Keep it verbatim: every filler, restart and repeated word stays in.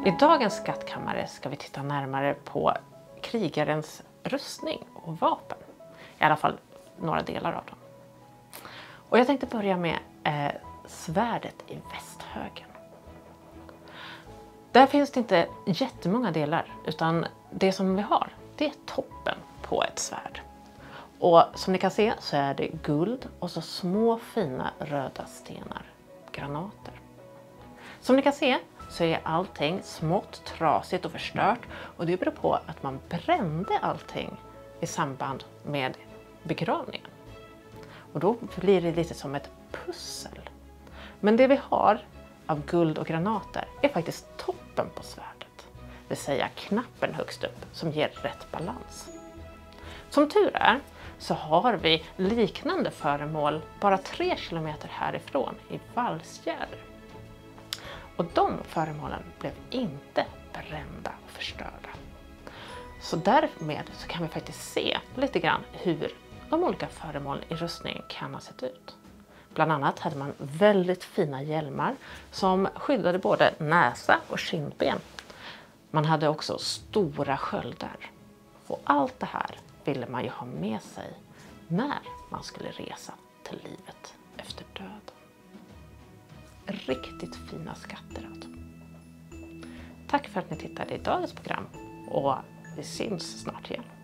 I dagens skattkammare ska vi titta närmare på krigarens rustning och vapen. I alla fall några delar av dem. Och jag tänkte börja med eh, svärdet i västhögen. Där finns det inte jättemånga delar, utan det som vi har, det är toppen på ett svärd. Och som ni kan se så är det guld och så små fina röda stenar, granater. Som ni kan se så är allting smått trasigt och förstört, och det beror på att man brände allting i samband med begravningen. Och då blir det lite som ett pussel. Men det vi har av guld och granater är faktiskt toppen på svärdet. Det vill säga knappen högst upp som ger rätt balans. Som tur är så har vi liknande föremål bara tre kilometer härifrån i Valsgärde. Och de föremålen blev inte brända och förstörda. Så därmed så kan vi faktiskt se lite grann hur de olika föremålen i rustningen kan ha sett ut. Bland annat hade man väldigt fina hjälmar som skyddade både näsa och kindben. Man hade också stora sköldar. Och allt det här ville man ju ha med sig när man skulle resa till livet efter döden. Riktigt fina skatter alltså. Tack för att ni tittade i dagens program, och vi syns snart igen.